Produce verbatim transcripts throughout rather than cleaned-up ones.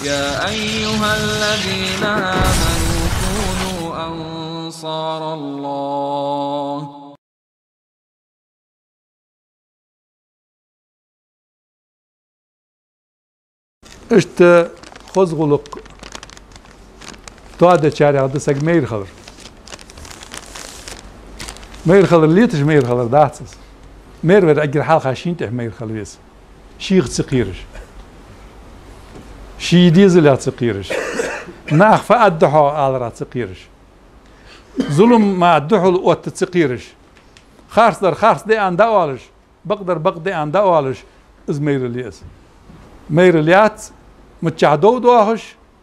يا أيها الذين آمنوا كونوا أنصار الله işte kozguluk doğada çare adı sag meyir kalır. Meyir kalır liyetiş meyir kalır dağıtsız. Meyir ver agir halka şintih meyir kalır yes. Şiğ tsiqiriş. Şiğ dizil tsiqiriş. Nağ fa adduhu alra tsiqiriş. Zulüm ma adduhu ot tsiqiriş. Xarslar xars de anda alış. Baqdar baq de anda alış. iz meyir liyes. Meyreliyat متشعدو دوهش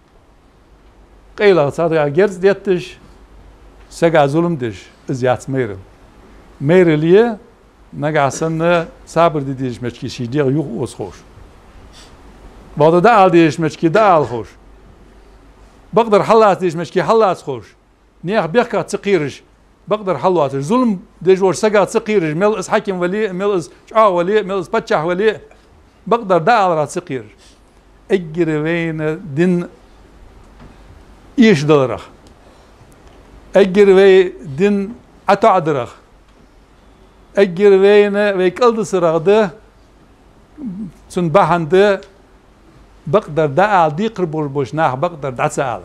قيلا صار يا جرز ديتش سجع ظلم دش زيات ميرل ميرليه نجع سنة صبر دي ديش مشكي شي دير يوخ اوس خوش بعد ده على ديش مشكي ده على خوش بقدر حلات ديش مشكي حلات خوش نيخ بيحكى تقيرش بقدر حلات ظلم ديش ور سجع تقيرش مل اس حكم ولي مل اس شعا ولي مل اس بتشح ولي بقدر ده على تقير اجر وين دين ايش دلرخ اجر وي دين اتعدرخ اجر وين ويكلد سرغده سن بحنده بقدر ده دي قرب البوشناح بقدر ده سالر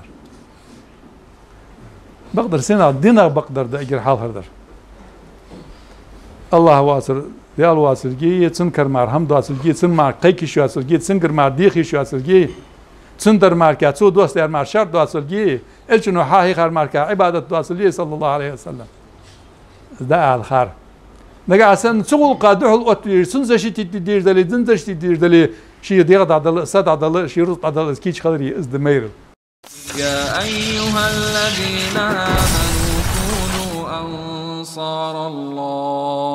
بقدر سنة دينا بقدر ده اجر حال هردر الله واصل Diyal vasılgi, çın karmar ham vasılgi, çın mar qayki şu vasılgi, çın karmar dixi şu vasılgi, çın dar marka, çu dost der mar şart vasılgi, elçunu hahi khar marka, ibadet vasılgi sallallahu aleyhi ve sellem. Da al khar. Naga asan çuğul qaduhul otlir, çın zaşiti dirdali, din zaşiti dirdali, şi diğad adalı, sad adalı, şi rut adalı, ki çıkalır iz de meyr. Ya eyyuhellezina amanu kunu ansar Allah